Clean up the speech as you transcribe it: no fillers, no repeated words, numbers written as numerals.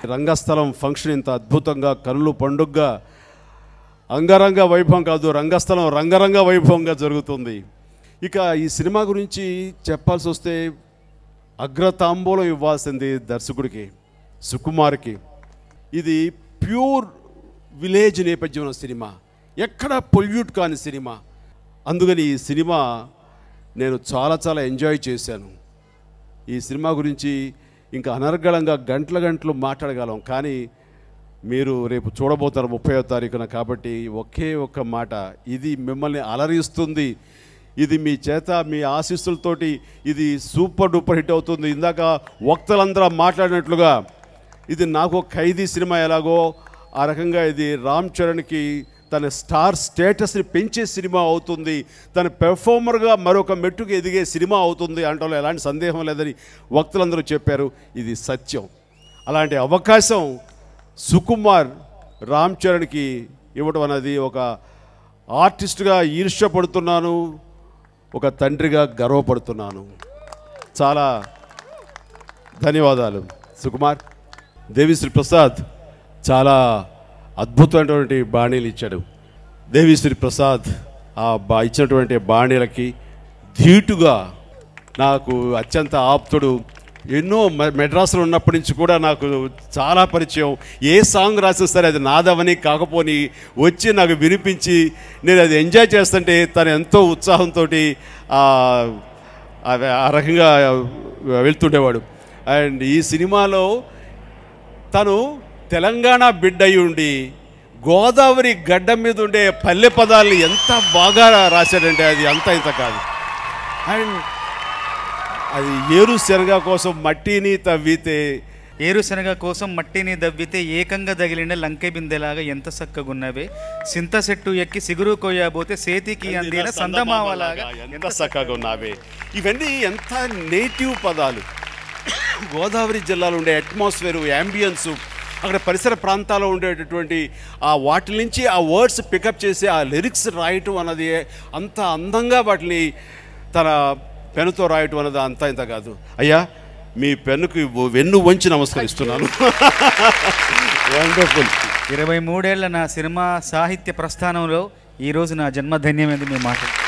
రంగస్థలం function ఇంత అద్భుతంగా కనులు పండుగగా అంగరంగ వైభవం కాదు, రంగస్థలం రంగరంగ వైభవంగా జరుగుతుంది. ఇక ఈ సినిమా గురించి చెప్పాల్సి వస్తే అగ్రతాంబూలం ఇవ్వాల్సింది దర్శకుడికి, సుకుమార్కి. ఇది ప్యూర్ విలేజ్ నేపథ్యం ఉన్న సినిమా, ఎక్కడ పొల్యూట్ కాని సినిమా. అందుకని ఈ సినిమా నేను చాలా ఎంజాయ్ చేశాను. ఈ సినిమా గురించి ఇంకా అనర్గళంగా గంటలు మాట్లాడగలం, కానీ మీరు రేపు చూడబోతారు 30వ తారీఖున. కాబట్టి ఒకే ఒక్క మాట, ఇది మిమ్మల్ని అలరిస్తుంది. ఇది మీ చేత మీ ఆశీస్సులతోటి ఇది సూపర్ డూపర్ హిట్ అవుతుంది. ఇందాక వక్తలందరూ మాట్లాడినట్లుగా ఇది నాకు ఖైదీ సినిమా ఎలాగో ఆ రకంగా ఇది రామ్ చరణ్కి తన స్టార్ స్టేటస్ని పెంచే సినిమా అవుతుంది, తన పెర్ఫార్మర్గా మరొక మెట్టుకు ఎదిగే సినిమా అవుతుంది అంటలో ఎలాంటి సందేహం లేదని వక్తలందరూ చెప్పారు. ఇది సత్యం. అలాంటి అవకాశం సుకుమార్ రామ్ చరణ్కి ఇవ్వడం అనేది ఒక ఆర్టిస్ట్గా ఈర్ష్యపడుతున్నాను, ఒక తండ్రిగా గర్వపడుతున్నాను. చాలా ధన్యవాదాలు సుకుమార్. దేవిశ్రీ ప్రసాద్ చాలా అద్భుతమైనటువంటి బాణీలు ఇచ్చాడు. దేవిశ్రీ ప్రసాద్ ఇచ్చినటువంటి బాణీలకి ధీటుగా నాకు అత్యంత ఆప్తుడు. ఎన్నో మెడ్రాస్లో ఉన్నప్పటి నుంచి కూడా నాకు చాలా పరిచయం. ఏ సాంగ్ రాసినా సరే అది నాదవని కాకపోని వచ్చి నాకు వినిపించి నేను అది ఎంజాయ్ చేస్తుంటే తను ఎంతో ఉత్సాహంతో ఆ రకంగా వెళ్తుండేవాడు. అండ్ ఈ సినిమాలో తను తెలంగాణ బిడ్డ అయి ఉండి గోదావరి గడ్డ మీద ఉండే పల్లె పదాలు ఎంత బాగా రాశాడంటే అది అంత ఇంత కాదు. అండ్ అది ఏరుశనగ కోసం మట్టిని తవ్వితే, ఏరుశనగ కోసం మట్టిని దవ్వితే ఏకంగా తగిలిన లంకె బిందెలాగా ఎంత చక్కగున్నవే, సింత చెట్టు ఎక్కి సిగురు కొయ్యబోతే సేతికి అందిన సందమావలాగా ఎంత చక్కగా ఉన్నావే. ఇవన్నీ ఎంత నేటివ్ పదాలు. గోదావరి జిల్లాలో ఉండే అట్మాస్ఫియరు, యాంబియన్సు, అక్కడ పరిసర ప్రాంతాల్లో ఉండేటటువంటి ఆ వాటి నుంచి ఆ వర్డ్స్ పికప్ చేసి ఆ లిరిక్స్ రాయటం అన్నది అంత అందంగా వాటిని తన పెన్నుతో రాయటం అన్నది అంతా ఇంత కాదు. అయ్యా మీ పెన్నుకి వెన్ను వంచి నమస్కరిస్తున్నాను. వండర్ఫుల్. 23 ఏళ్ల నా సినిమా సాహిత్య ప్రస్థానంలో ఈరోజు నా జన్మధన్యమైంది మీ మాట.